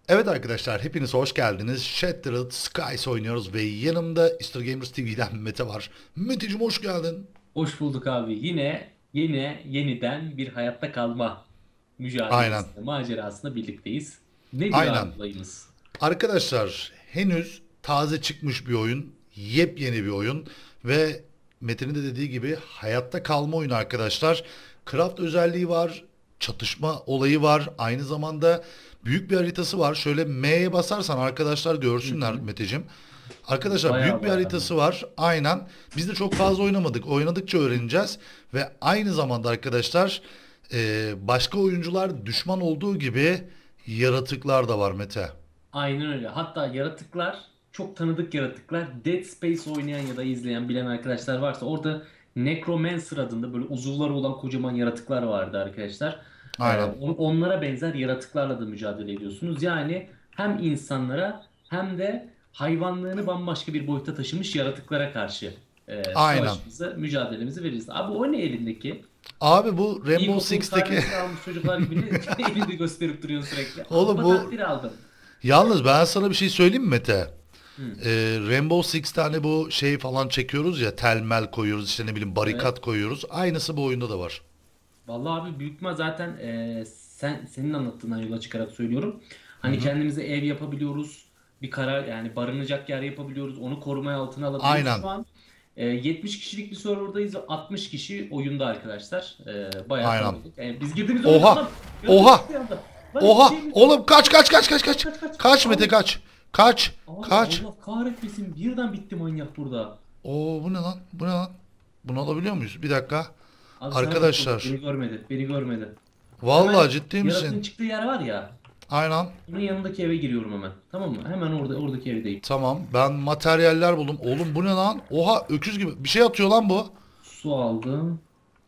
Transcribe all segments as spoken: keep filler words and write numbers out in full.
Evet arkadaşlar hepiniz hoş geldiniz. Shattered Skies oynuyoruz ve yanımda Easter Gamers T V'den Mete var. Meteciğim hoş geldin. Hoş bulduk abi. Yine yine yeniden bir hayatta kalma Aynen. mücadelesinde, macerasında birlikteyiz. Nedir Aynen. abi olayımız? Arkadaşlar henüz taze çıkmış bir oyun. Yepyeni bir oyun. Ve Mete'nin de dediği gibi hayatta kalma oyunu arkadaşlar. Craft özelliği var. Çatışma olayı var. Aynı zamanda büyük bir haritası var. Şöyle M'ye basarsan arkadaşlar Hı görsünler hı. Meteciğim. Arkadaşlar büyük Baya bir baya ama. haritası var. Aynen. Biz de çok fazla oynamadık. Oynadıkça öğreneceğiz. Ve aynı zamanda arkadaşlar e, başka oyuncular düşman olduğu gibi yaratıklar da var Mete. Aynen öyle. Hatta yaratıklar, çok tanıdık yaratıklar. Dead Space oynayan ya da izleyen, bilen arkadaşlar varsa orada Necromancer adında böyle uzuvları olan kocaman yaratıklar vardı arkadaşlar. Ee, Aynen. on- onlara benzer yaratıklarla da mücadele ediyorsunuz. Yani hem insanlara hem de hayvanlığını bambaşka bir boyuta taşımış yaratıklara karşı e, Aynen. savaşımızı, mücadelemizi veririz. Abi o ne elindeki? Abi bu Rainbow İlkokul Six'teki karnesini almış çocuklar gibi ne elinde gösterip duruyorsun sürekli. oğlum Alfa bu takdir aldım. yalnız ben sana bir şey söyleyeyim mi Mete? Hı. Ee, Rainbow Six tane bu şey falan çekiyoruz ya, telmel koyuyoruz, işte ne bileyim Evet. barikat koyuyoruz. Aynısı bu oyunda da var. Vallahi abi büyük ihtimal zaten e, sen senin anlattığından yola çıkarak söylüyorum. Hı Hani hı. kendimize ev yapabiliyoruz. Bir karar yani barınacak yer yapabiliyoruz. Onu korumaya altına alabiliyoruz. Aynen. Şu an e, yetmiş kişilik bir serverdayız ve altmış kişi oyunda arkadaşlar. E, bayağı Aynen. kalabalık. Yani biz girdiğimiz oyunda Oha! lan yaratık Oha! çıktı yanda. Lan bir Oha! şey mi? Oğlum kaç kaç kaç kaç kaç Kaç kaç. kaç kaç. Kaç Mete Abi, kaç. Kaç. abi Kaç. Allah kahretmesin birden bitti manyak burada. Oo bu ne lan? Bu ne lan? Bunu alabiliyor muyuz? Bir dakika. Abi sana bakıyordu. Arkadaşlar. Beni görmedi. Beni görmedi. Hemen Vallahi ciddi yaratığın misin? çıktığı yer var ya. Aynen. Bunun yanındaki eve giriyorum hemen. Tamam mı? Hemen orada oradaki evdeyim. Tamam. Ben materyaller buldum. Oğlum bu ne lan? Oha öküz gibi. Bir şey atıyor lan bu. Su aldım.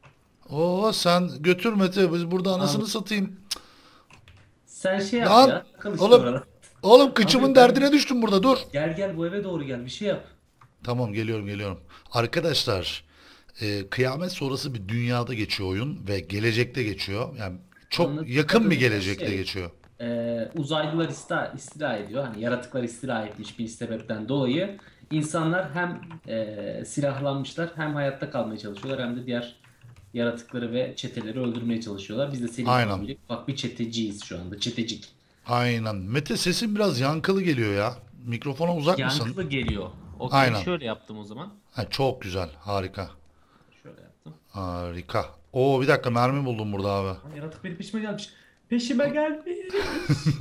Oo sen götür Mete. Biz burada Abi anasını satayım. sen şey yap Lan. ya. Kal işte Oğlum. orada. Oğlum Abi kıçımın ben derdine düştüm burada. Dur. gel gel bu eve doğru gel. Bir şey yap. Tamam geliyorum geliyorum. Arkadaşlar e, kıyamet sonrası bir dünyada geçiyor oyun ve gelecekte geçiyor. Yani çok Anladığım yakın bir kadarıyla gelecekte şey geçiyor. e, uzaylılar istila, istila ediyor. Hani yaratıklar istila etmiş bir sebepten dolayı. İnsanlar hem e, silahlanmışlar hem hayatta kalmaya çalışıyorlar hem de diğer yaratıkları ve çeteleri öldürmeye çalışıyorlar. Biz de Selim Aynen. abiyle bak bir çeteciyiz şu anda. Çetecik. Aynen. Mete sesin biraz yankılı geliyor ya. Mikrofona uzak mısın? Yankılı geliyor. Okey, Aynen. şöyle yaptım o zaman. Ha, çok güzel. Harika. Şöyle yaptım. Harika. Oo bir dakika mermi buldum burada abi. Lan yaratık benim peşime gelmiş. Peşime gelmiş.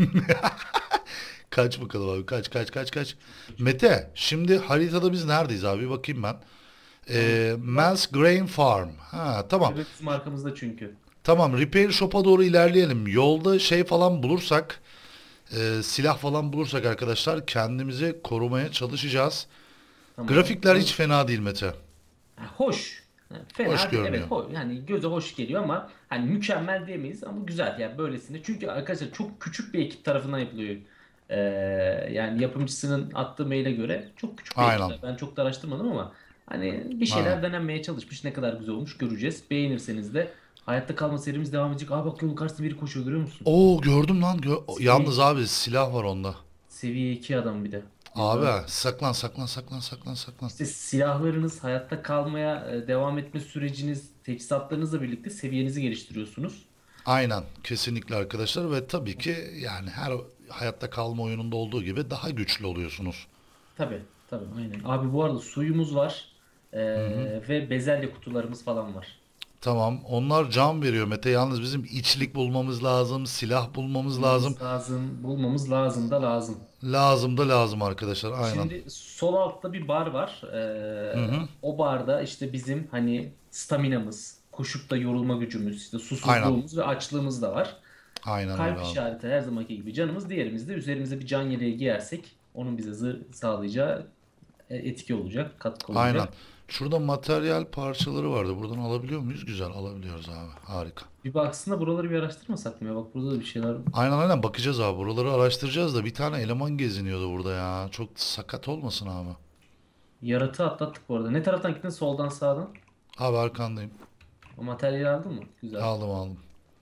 Kaç bakalım abi. Kaç kaç kaç kaç. Mete şimdi haritada biz neredeyiz abi? Bir bakayım ben. Abi Ee, bak. Mel's Grain Farm. Ha tamam. Evet bizim arkamızda çünkü. Tamam, Repair Shop'a doğru ilerleyelim. Yolda şey falan bulursak, e, silah falan bulursak arkadaşlar kendimizi korumaya çalışacağız. Tamam. Grafikler hiç fena değil Mete. Ha, hoş. Ha, Hoş fena değil. görünüyor. Evet hoş. Yani göze hoş geliyor ama hani mükemmel diyemeyiz ama güzel yani böylesine. Çünkü arkadaşlar çok küçük bir ekip tarafından yapılıyor. Ee, yani yapımcısının attığı maile göre çok küçük bir Aynen. ekipler. Ben çok da araştırmadım ama hani bir Aynen. şeyler denenmeye çalışmış. Ne kadar güzel olmuş göreceğiz. Beğenirseniz de hayatta kalma serimiz devam edecek. Aa bak yolun karşısında biri koşuyor görüyor musun? Oo gördüm lan. Gö- Seviye Yalnız abi silah var onda. seviye iki adam bir de. Biz daha Abi saklan saklan saklan saklan saklan. İşte silahlarınız, hayatta kalmaya e, devam etme süreciniz, teçhizatlarınızla birlikte seviyenizi geliştiriyorsunuz. Aynen kesinlikle arkadaşlar ve tabii ki yani her hayatta kalma oyununda olduğu gibi daha güçlü oluyorsunuz. Tabii, tabii, aynen. Abi bu arada suyumuz var e, Hı hı. ve bezelye kutularımız falan var. Tamam. Onlar can veriyor Mete. Yalnız bizim içlik bulmamız lazım, silah bulmamız lazım. Bulmamız lazım, bulmamız lazım da lazım. Lazım da lazım arkadaşlar. Aynen. Şimdi sol altta bir bar var. Hı E, hı. o barda işte bizim hani staminamız, koşup da yorulma gücümüz, işte Aynen. susuzluğumuz ve açlığımız da var. Aynen öyle Kalp abi. işareti her zamanki gibi canımız. Diğerimizde üzerimize bir can yeleği giyersek onun bize zırh sağlayacağı e, etki olacak, katkı Aynen. olacak. Şurada materyal parçaları vardı. Buradan alabiliyor muyuz? Güzel alabiliyoruz abi. Harika. Bir baksana buraları bir araştırmasak mı ya? Bak burada da bir şeyler. Aynen aynen bakacağız abi. Buraları araştıracağız da bir tane eleman geziniyordu burada ya. Çok sakat olmasın abi. Yaratığı atlattık bu arada. Ne taraftan gittin? Soldan sağdan. Abi arkandayım. O materyali aldın mı? Güzel. Aldım aldım.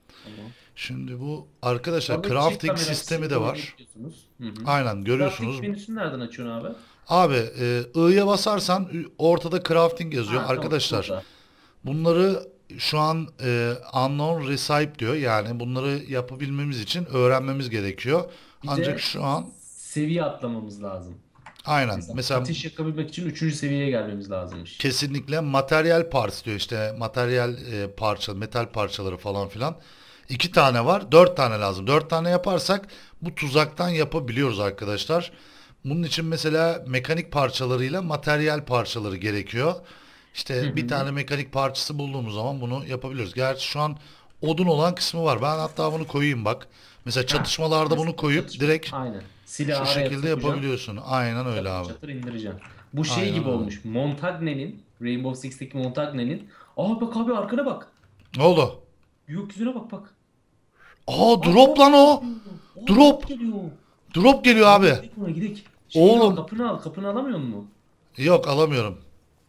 Tamam. Şimdi bu arkadaşlar Orada çift crafting kamera sistemi kısmını de kabul var. ediyorsunuz. Hı hı. Aynen Crafting görüyorsunuz. menüsünü nereden açıyorsun abi? Abi e, I'ya basarsan ü- ortada crafting yazıyor. Ha tamam, Arkadaşlar burada. bunları şu an e, unknown recipe diyor. Yani bunları yapabilmemiz için öğrenmemiz gerekiyor. Bir Ancak de şu an seviye atlamamız lazım. aynen Mesela mesela ateş yakabilmek için üçüncü seviyeye gelmemiz lazımmış. kesinlikle materyal parts diyor işte materyal e, parça, metal parçaları falan filan. İki tane var, dört tane lazım. Dört tane yaparsak bu tuzaktan yapabiliyoruz arkadaşlar. Bunun için mesela mekanik parçalarıyla materyal parçaları gerekiyor. Hı İşte bir hı. tane mekanik parçası bulduğumuz zaman bunu yapabiliyoruz. Gerçi şu an odun olan kısmı var. Ben hatta bunu koyayım bak. Mesela Ha, çatışmalarda bunu mesela koyup çatışma. direkt Aynen. şu Silahı araya şekilde sokacaksın. yapabiliyorsun. Aynen öyle Çatır abi. çatır indireceksin. Bu şey Aynen gibi öyle. olmuş. Montagne'nin, Rainbow Six'teki Montagne'nin. Aa bak abi, arkana bak. Ne oldu? Gökyüzüne bak bak. Aa Aa drop drop lan o. geliyor. Aa Drop. drop geliyor. Drop geliyor Abi abi. gidelim ona, gidelim. Şeyini al, Oğlum. kapını al. Kapını alamıyor musun? Yok alamıyorum.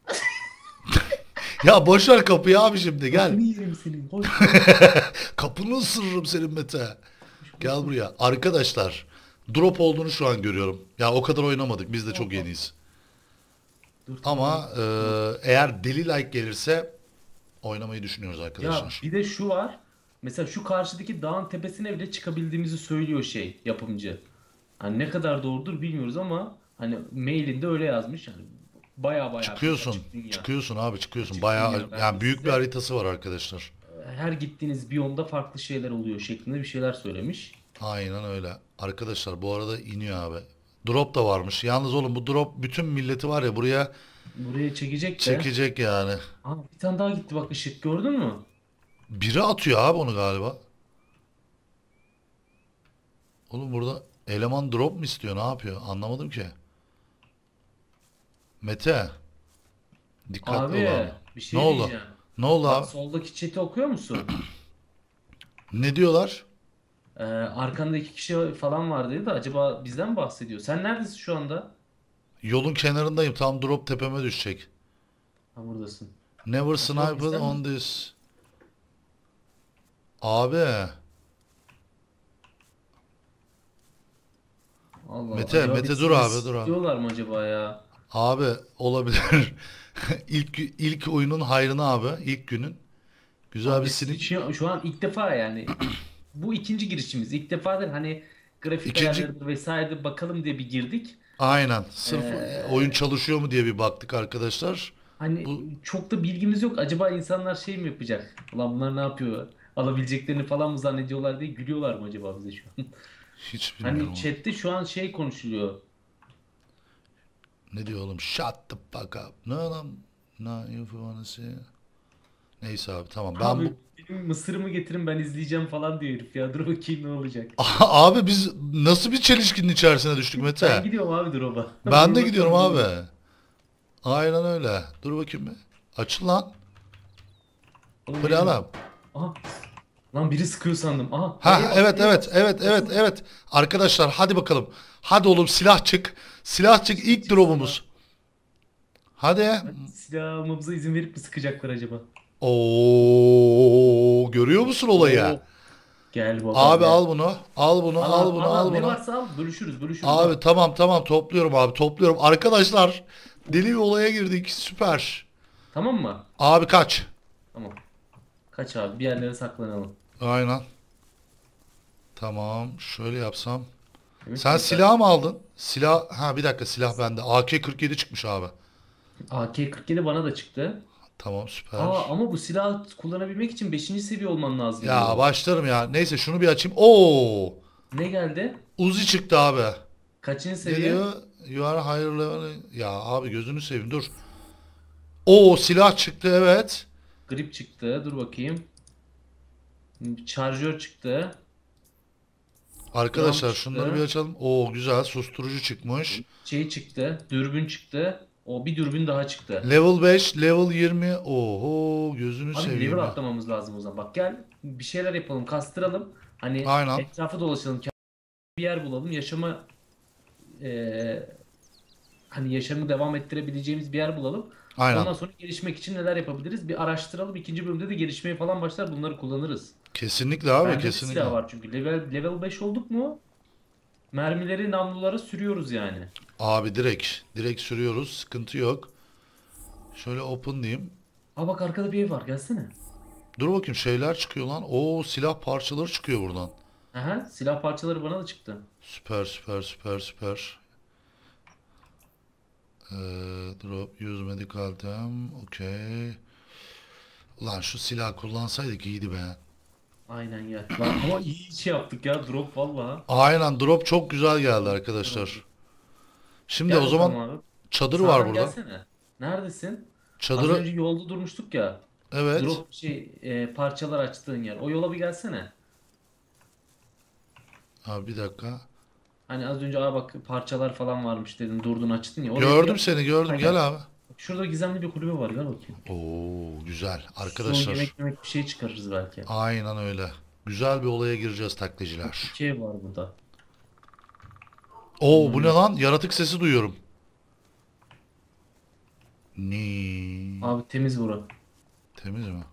Ya boş ver kapıyı abi şimdi gel. Kapını yerim senin. Koş koş. Kapını ısırırım senin Mete. Koş koş Gel koş. buraya. Arkadaşlar drop olduğunu şu an görüyorum. Ya o kadar oynamadık. Biz de Aa, çok aa. yeniyiz. Dur tamam. Ama e, eğer deli like gelirse oynamayı düşünüyoruz Ya arkadaşlar. bir de şu var. Mesela şu karşıdaki dağın tepesine bile çıkabildiğimizi söylüyor şey, yapımcı. Hani ne kadar doğrudur bilmiyoruz ama hani mailinde öyle yazmış. Yani baya baya bir Çıkıyorsun. açık dünya. Çıkıyorsun abi çıkıyorsun. Açık Bayağı dünya. Ben de yani büyük bir size haritası var arkadaşlar. e, her gittiğiniz biyomda farklı şeyler oluyor şeklinde bir şeyler söylemiş. Aynen öyle. Arkadaşlar bu arada iniyor abi. Drop da varmış. Yalnız oğlum bu drop bütün milleti var ya buraya Buraya çekecek de. çekecek yani. Aa, bir tane daha gitti bak, ışık gördün mü? Biri atıyor abi onu galiba. Oğlum burada eleman drop mu istiyor? Ne yapıyor? Anlamadım ki. Mete, dikkatli ol abi. Abi bir Ne şey oldu? diyeceğim. Ne oldu Bak abi? soldaki chat'i okuyor musun? Ne diyorlar? Ee, arkanda iki kişi falan var dedi de acaba bizden mi bahsediyor? Sen neredesin şu anda? Yolun kenarındayım. Tam drop tepeme düşecek. Ha, buradasın. Never Acaba sniper bizden mi? on this. Abi, Allah Allah. Mete, Acaba Mete dur bizi abi, dur abi. istiyorlar mı acaba ya? Abi olabilir. İlk ilk oyunun hayrına abi, ilk günün. Güzel bir Abi sizi sinip. şu, şu an ilk defa yani bu ikinci girişimiz. İlk defadır hani grafik İkinci ayarlarıdır vesaire bakalım diye bir girdik. aynen. Sırf oyun Ee, çalışıyor mu diye bir baktık arkadaşlar. Hani Bu çok da bilgimiz yok. Acaba insanlar şey mi yapacak? Ulan bunlar ne yapıyor? Alabileceklerini falan mı zannediyorlar diye gülüyorlar mı acaba bize şu an? hiç Hani bilmiyorum. chatte şu an şey konuşuluyor. Ne diyor oğlum? Shut the fuck up. Ne lan? No, if you wanna see. Neyse abi tamam. Ben Abi bu benim mısırımı getirin ben izleyeceğim falan diyor herif ya. Dur bakayım ne olacak. abi biz nasıl bir çelişkinin içerisine düştük Ben Mete? gidiyorum abi drop'a. Ben de Vurmak gidiyorum zorundayım. abi. Aynen öyle. Dur bakayım bir. Açıl lan. Oğlum Bu ne benim. lan? Aha. Lan biri sıkıyor sandım. Aha. Ha E'ye bas. evet E'ye evet bas. evet evet Basın. evet. Arkadaşlar hadi bakalım. Hadi oğlum silah çık. Silah çık Şey ilk çıksın lan. drop'umuz. Hadi. Hadi silah almamıza izin verip mi sıkacaklar acaba? Oo görüyor musun olayı? Oo. Gel baba Abi gel. al bunu. Al bunu. Al Al al bunu. al al. Al Ne bunu. varsa al. Bölüşürüz bölüşürüz al. Abi tamam tamam topluyorum abi topluyorum. Arkadaşlar deli bir olaya girdik. Süper. Tamam mı? Abi kaç. Tamam. Kaç abi, bir yerlere saklanalım. Aynen. Tamam. Şöyle yapsam. Demek ki Sen yukarı. silah mı aldın? Silah. Ha bir dakika silah bende. A K kırk yedi çıkmış abi. A K kırk yedi bana da çıktı. Tamam Aa süper. ama bu silahı kullanabilmek için beşinci seviye olman lazım Ya diyor. başlarım ya. Neyse şunu bir açayım. Oo! Ne geldi? Uzi çıktı abi. Kaçıncı Ne seviye? diyor? You are higher level. Ya abi gözünü seveyim dur. Oo silah çıktı evet. Grip çıktı. Dur bakayım. Şarjör çıktı. Drum Arkadaşlar şunları bir çıktı. açalım. Oo güzel susturucu çıkmış. Şey çıktı. Dürbün çıktı. O bir dürbün daha çıktı. Level beş, level yirmi. Oho gözünü Abi level seveyim ya. atlamamız lazım o zaman. Bak gel bir şeyler yapalım. Kastıralım. Hani Aynen. etrafı dolaşalım. Bir yer bulalım. Yaşama eee, hani yaşamı devam ettirebileceğimiz bir yer bulalım. Aynen. Ondan sonra gelişmek için neler yapabiliriz? Bir araştıralım. İkinci bölümde de gelişmeye falan başlar. Bunları kullanırız. Kesinlikle abi, Bende de kesinlikle. silah var çünkü. Level, level beş olduk mu? Mermileri namlulara sürüyoruz yani. Abi direkt direkt sürüyoruz. Sıkıntı yok. Şöyle open diyeyim. Aa bak arkada bir ev var gelsene. Dur bakayım, şeyler çıkıyor lan. Oo, silah parçaları çıkıyor buradan. Aha, silah parçaları bana da çıktı. Süper süper süper süper. Ee, drop use medical item. Okey. Ulan şu silah kullansaydık iyiydi be. Aynen gel. Lan ama iyi iş yaptık ya drop valla. Aynen, drop çok güzel geldi arkadaşlar. Şimdi Gel o zaman bakalım abi. çadır var Sağdan burada. gelsene. Neredesin? Az Çadırı, önce yolda durmuştuk ya. evet. Drop şey e, parçalar açtığın yer. O yola bir gelsene. Abi bir dakika. Hani az önce aa bak parçalar falan varmış dedin. Durdun açtın ya. Oraya bir Gördüm gel. seni, gördüm. Ha, gel. Gel abi. Bak şurada gizemli bir kulübe var. Gel bakayım. Oo, güzel. Son Arkadaşlar. yemek yemek bir şey çıkarırız belki. Aynen öyle. Güzel bir olaya gireceğiz taklitçiler. İki ev var burada. Oo, bu ne Hmm. lan? Yaratık sesi duyuyorum. Ni. Abi temiz bura. Temiz mi?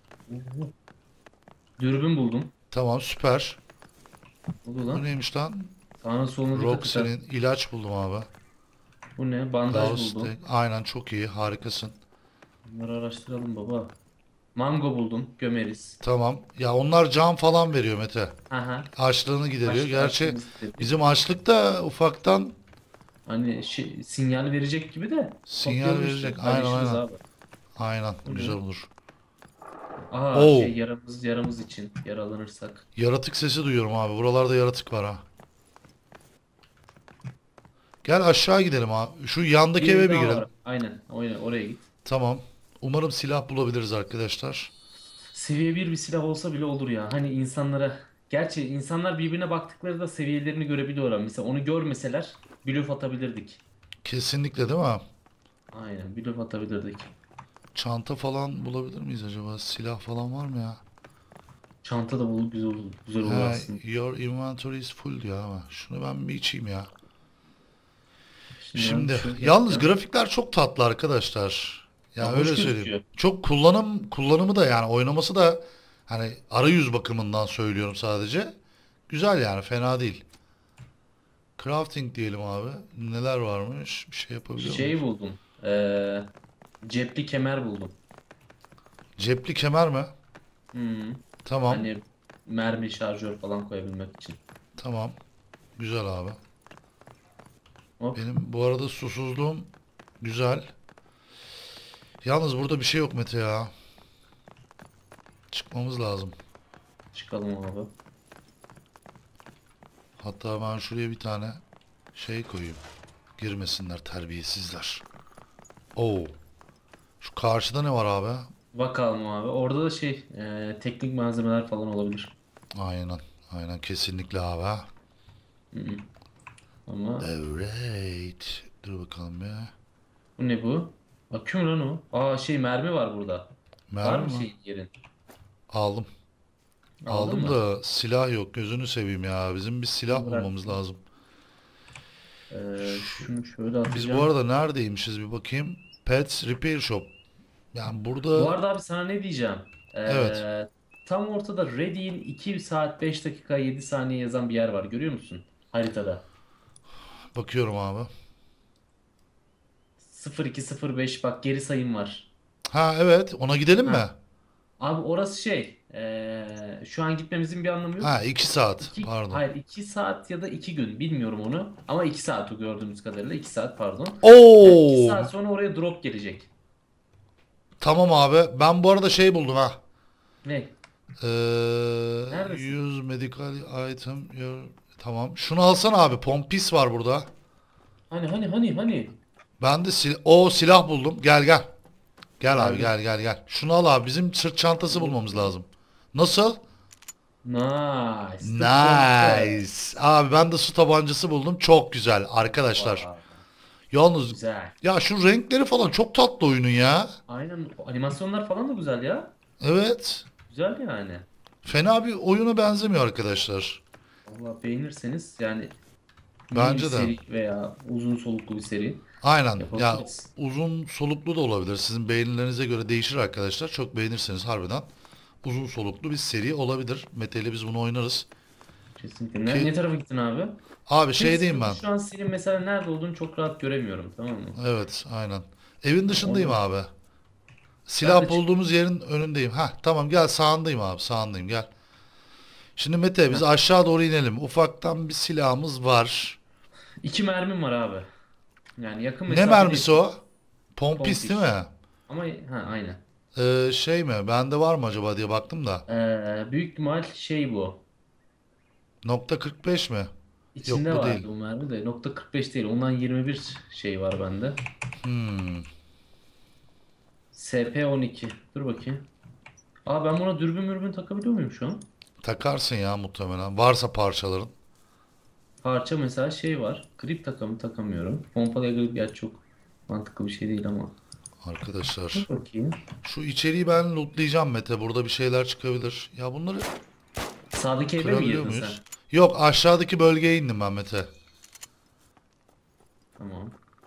Dürbün buldum. Tamam, süper. Ne oluyor Bu lan? neymiş lan? Sağına soluna dikkat et. Ha. Roxy'nin ilaç buldum abi. Bu ne? Bandaj Gauss buldum. Tek- Aynen, çok iyi. Harikasın. Bunları araştıralım baba. Mango buldum. Gömeriz. Tamam. Ya onlar can falan veriyor Mete. Aha. Açlığını gideriyor. Başka Gerçi açtığımız dedi. bizim açlık da ufaktan Hani şey, sinyal verecek gibi de sinyal toplayalım verecek. işte. Aynen Paylaşırız aynen. abi. Aynen. Bu Güzel ne? olur. Aha Oo. şey yaramız yaramız için yaralanırsak. Yaratık sesi duyuyorum abi. Buralarda yaratık var ha. Gel aşağı gidelim abi. Şu yandaki Bir ev eve bir daha girelim. var. Aynen. Oraya, oraya git. Tamam. Umarım silah bulabiliriz arkadaşlar. Seviye bir bir silah olsa bile olur ya. Hani insanlara gerçi insanlar birbirine baktıkları seviyelerini görebiliyorlar. Mesela onu görmeseler blöf atabilirdik. Kesinlikle, değil mi? Aynen blöf atabilirdik. Çanta falan bulabilir miyiz acaba? Silah falan var mı ya? Çanta da bulup güzel olur, güzel olur He, aslında. your inventory is full diyor ama. Şunu ben bir içeyim ya. Şimdi ben Şimdi şöyle yalnız yapacağım. grafikler çok tatlı arkadaşlar. Ya Ya hoş öyle söyleyeyim. gözüküyor. Çok kullanım kullanımı da, yani oynaması da, hani arayüz bakımından söylüyorum sadece. Güzel yani, fena değil. Crafting diyelim abi. Neler varmış? Bir şey yapabiliyor Şey muyuz? buldum. Ee, cepli kemer buldum. Cepli kemer mi? Hmm. Tamam. Hani mermi şarjör falan koyabilmek için. Tamam. Güzel abi. Hop Benim bu arada susuzluğum güzel. Yalnız burada bir şey yok Mete ya. Çıkmamız lazım. çıkalım abi. Hatta ben şuraya bir tane şey koyayım. Girmesinler terbiyesizler. Oo. Şu karşıda ne var abi? Bakalım abi. Orada da şey ee, teknik malzemeler falan olabilir. Aynen. Aynen, kesinlikle abi. Hmm. Ama Evet. Dur bakalım ya. bu ne bu? Akü mü lan o? Aa şey mermi var burada. Var Mermi mı mi? şey yerin? Aldım. Aldın Aldım mı? da silah yok. Gözünü seveyim ya. Bizim bir silah Şunu bulmamız bıraktım. lazım. Ee, şunu şöyle Biz bu atacağım. arada neredeymişiz bir bakayım. Pets Repair Shop. Yani Bu burada, arada abi sana ne diyeceğim? evet, Ee, tam ortada Ready'in iki saat beş dakika yedi saniye yazan bir yer var. Görüyor musun? Haritada. bakıyorum abi. sıfır iki sıfır beş bak geri sayım var. Ha evet, ona gidelim mi? Ha. Abi orası şey. ee, şu an gitmemizin bir anlamı yok. Ha, iki saat, İki, pardon. hayır iki saat ya da iki gün bilmiyorum onu. Ama iki saat o gördüğümüz kadarıyla. iki saat pardon. Yani iki Oo, saat sonra oraya drop gelecek. tamam abi. Ben bu arada şey buldum ha. Ne? Ee, Neredesin? use medical item. Your... Tamam. Şunu alsana abi. Pompis var burada. Hani hani hani hani. Ben de sil o silah buldum. Gel gel. Gel abi, Geldim. gel gel gel. Şunu al abi. Bizim sırt çantası bulmamız lazım. Nasıl? Nice. Sırt çantası. Nice. Abi ben de su tabancası buldum. Çok güzel arkadaşlar. Vay, Yalnız güzel. ya şu renkleri falan çok tatlı oyunun ya. Aynen. Animasyonlar falan da güzel ya. Evet. Güzel yani. Fena bir oyuna benzemiyor arkadaşlar. Vallahi beğenirseniz yani yeni bir Bence de. seri veya uzun soluklu bir seri Aynen. Ya yapabiliriz. uzun soluklu da olabilir. Sizin beğenilerinize göre değişir arkadaşlar. Çok beğenirseniz harbiden uzun soluklu bir seri olabilir. Mete ile biz bunu oynarız. Kesinlikle. Ne, Ki ne tarafa gittin abi? abi Tek şey diyeyim sıkıntı ben. şu an senin mesela nerede olduğunu çok rahat göremiyorum, tamam mı? Evet, aynen. Evin Yani dışındayım onu abi. ben de Silah çık. bulduğumuz yerin önündeyim. Ha tamam, gel sağındayım abi, sağındayım, gel. Şimdi Mete Heh. biz aşağı doğru inelim. Ufaktan bir silahımız var. İki mermim var abi. Yani yakın Ne mesafedeyim. mermisi o? Pompis değil Pompiş. mi? Ama ha aynen. Ee, şey mi? Bende var mı acaba diye baktım da. Ee, büyük ihtimal şey bu. Nokta kırk beş mi? Yok, İçinde bu vardı değil. bu mermi de. Nokta kırk beş değil. Ondan yirmi bir şey var bende. Hmm. S P on iki. Dur bakayım. Aa, ben buna dürbün mürbün takabiliyor muyum şu an? Takarsın ya muhtemelen. Varsa parçaların. Parça mesela şey var. Grip takamı takamıyorum. Pompalıya grip, gerçi çok mantıklı bir şey değil ama. Dur Arkadaşlar. bakayım. Şu içeriği ben lootlayacağım Mete. Burada bir şeyler çıkabilir. Ya bunları Sağdaki eve mi kırabiliyor girdin sen? muyuz? Yok, aşağıdaki bölgeye indim ben Mete. Tamam.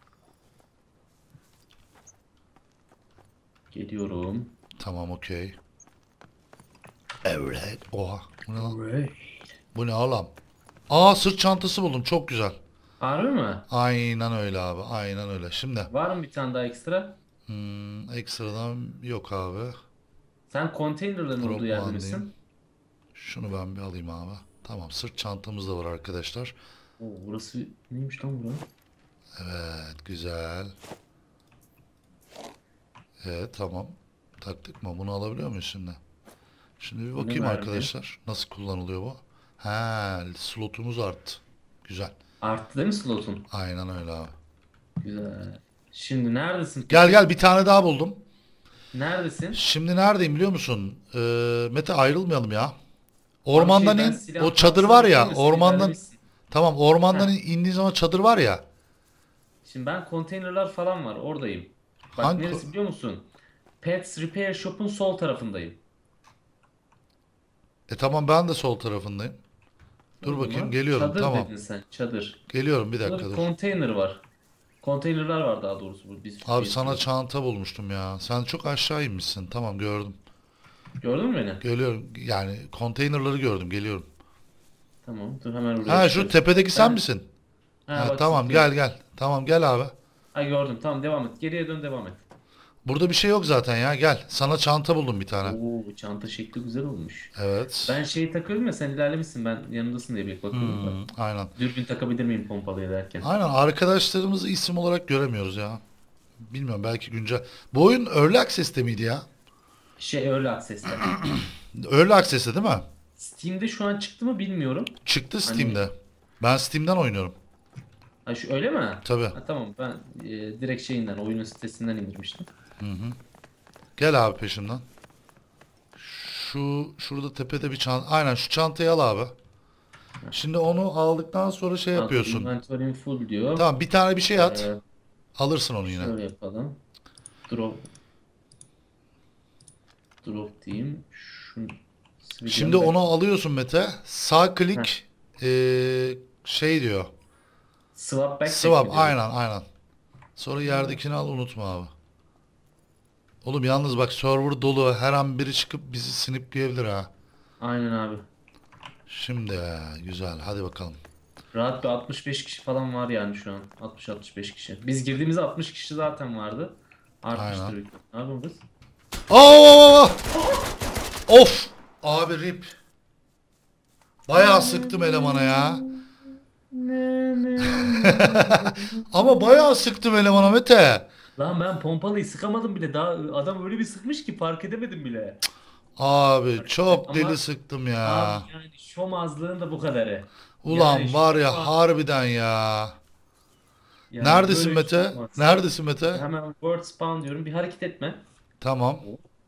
Geliyorum. Tamam, okey. Evet. Oha. Bu ne lan? Evet. Bu ne oğlum? Aa, sırt çantası buldum. Çok güzel. Harbi mi? Aynen öyle abi. Aynen öyle. Şimdi Var mı bir tane daha ekstra? hmm, ekstradan yok abi. Sen konteynerların olduğu Drop yerde one diyeyim. misin? Şunu ben bir alayım abi. Tamam, sırt çantamız da var arkadaşlar. Oo, burası neymiş lan bura? Evet, güzel. Evet, tamam. Taktık mı? Bunu alabiliyor muyuz şimdi? Şimdi bir Bu ne bakayım mermi? arkadaşlar. Nasıl kullanılıyor bu? Ha, slotumuz arttı. Güzel. Arttı değil mi slotun? Aynen öyle abi. Güzel. Şimdi neredesin Gel peki? gel, bir tane daha buldum. Neredesin? Şimdi neredeyim biliyor musun? Ee, Mete, ayrılmayalım ya. Abi Ormandan şey, ben in. O silah çadır baksana var diyeceğim ya. de sen Ormandan. ilerlemişsin. Tamam, ormandan Heh. in- indiğin zaman çadır var ya. Şimdi ben konteynerlar falan var, oradayım. Bak Hangi? neresi biliyor musun? Pets Repair Shop'un sol tarafındayım. E tamam, ben de sol tarafındayım. O Dur bakayım, zaman geliyorum, çadır tamam. dedin sen, çadır. Geliyorum, bir Burada bir dakika dur. konteyner var. Konteynerlar var daha doğrusu, bu bir Abi şey sana sürü. çanta bulmuştum ya. Sen çok aşağı inmişsin. Tamam, gördüm. Gördün mü beni? Geliyorum. Yani konteynerları gördüm. Geliyorum. Tamam, dur hemen oraya Ha, şu çıkıyoruz. tepedeki sen Ben misin? ha Ha bak tamam, zıplıyor. gel gel. Tamam, gel abi. Ha, gördüm, tamam, devam et. Geriye dön, devam et. Burada bir şey yok zaten ya. Gel. Sana çanta buldum bir tane. Oo, çanta şekli güzel olmuş. Evet. Ben şeyi takıyordum ya, sen ilerlemişsin, ben yanındasın diye bir bakıyordum da. Hmm, aynen. Dürbün takabilir miyim pompalıya derken. Aynen, arkadaşlarımızı isim olarak göremiyoruz ya. Bilmiyorum, belki güncel. Bu oyun Early Access'te miydi ya? Şey, Early Access'te. Early Access'te değil mi? Steam'de şu an çıktı mı bilmiyorum. Çıktı Hani Steam'de. Ben Steam'den oynuyorum. ha, şu öyle mi? Tabii. Ha, tamam, ben e, direkt şeyinden, oyunun sitesinden indirmiştim. Gel abi peşimden. Şu şurada tepede bir çanta. Aynen, şu çantayı al abi. Şimdi onu aldıktan sonra şey Ha, dur, yapıyorsun. inventory'm full diyor. Tamam, bir tane bir şey at. Ee, Alırsın onu yine. şöyle yapalım. Drop drop diyeyim. Şu Şimdi civilian onu back. alıyorsun Mete. Sağ Heh. klik eee, şey diyor. Swap backpack Swap, mi diyordu? aynen aynen. Sonra Ha, yerdekini al, unutma abi. Oğlum yalnız bak, server dolu. Her an biri çıkıp bizi snipleyebilir ha. aynen abi. Şimdi güzel, hadi bakalım. Rahat bir altmış beş kişi falan var yani şu an. altmış altmış beş kişi. Biz girdiğimizde altmış kişi zaten vardı. Aynen. Artmıştır büyük ihtimalle. Ne yapıyorsun kız? Oo! Of! Abi rip. Bayağı sıktım elemana ya. Ama bayağı sıktım elemana Mete. Lan ben pompalıyı sıkamadım bile. Daha adam öyle bir sıkmış ki fark edemedim bile. Abi çok deli Ama sıktım abi ya. yani şomazlığın da bu kadarı. Yani Ulan şu var ya, an harbiden ya. yani Neredesin böyle bir şey Mete? olmaz. Neredesin Mete? Hemen word spawn diyorum. Bir hareket etme. Tamam.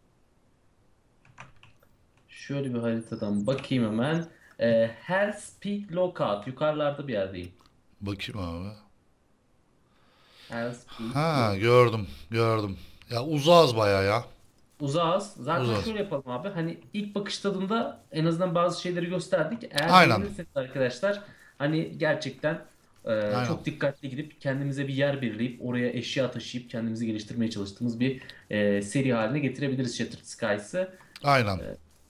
Şöyle bir haritadan bakayım hemen. Ee, Hell's Peak Lookout. Yukarılarda bir yerdeyim. Bakayım abi. Hell's Peak Ha, Lookout. gördüm. Gördüm. Ya uzağız baya ya. Uzağız. Zaten Uzağız. şöyle yapalım abi. Hani ilk bakış tadında en azından bazı şeyleri gösterdik. Eğer Aynen. beğenirseniz arkadaşlar, hani gerçekten e, Aynen. çok dikkatli gidip kendimize bir yer belirleyip oraya eşya taşıyıp kendimizi geliştirmeye çalıştığımız bir e, seri haline getirebiliriz Shattered Skies'ı. Aynen.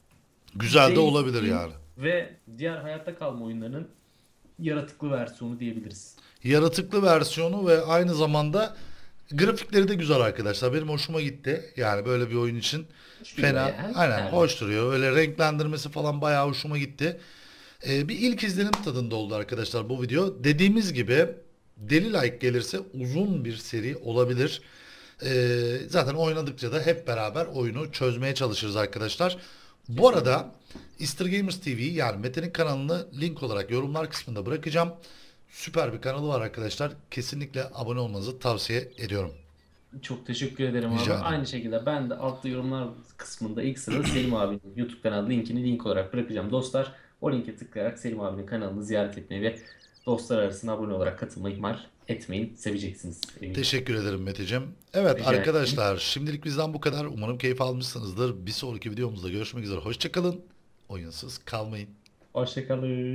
Güzel de Days olabilir Gone yani. ve diğer hayatta kalma oyunlarının yaratıklı versiyonu diyebiliriz. Yaratıklı versiyonu ve aynı zamanda grafikleri de güzel arkadaşlar. Benim hoşuma gitti. Yani böyle bir oyun için Hoş duruyor fena. ya. Aynen Yani hoş duruyor. Öyle renklendirmesi falan bayağı hoşuma gitti. Ee, bir ilk izlenim tadında oldu arkadaşlar bu video. Dediğimiz gibi deli like gelirse uzun bir seri olabilir. Ee, zaten oynadıkça da hep beraber oyunu çözmeye çalışırız arkadaşlar. Bu kesinlikle. arada Easter Gamers T V yani Mete'nin kanalını link olarak yorumlar kısmında bırakacağım. Süper bir kanalı var arkadaşlar. Kesinlikle abone olmanızı tavsiye ediyorum. Çok teşekkür ederim abi. Rica ederim. Aynı şekilde ben de altta yorumlar kısmında ilk sırada Selim abinin YouTube kanalı linkini link olarak bırakacağım dostlar. O linke tıklayarak Selim abinin kanalını ziyaret etmeyi ve dostlar arasına abone olarak katılmayı ihmal etmeyin. Seveceksiniz eminim. Teşekkür ederim Meteciğim. Evet Rica ederim. arkadaşlar şimdilik bizden bu kadar. Umarım keyif almışsınızdır. Bir sonraki videomuzda görüşmek üzere. Hoşçakalın. Oyunsuz kalmayın. Hoşçakalın.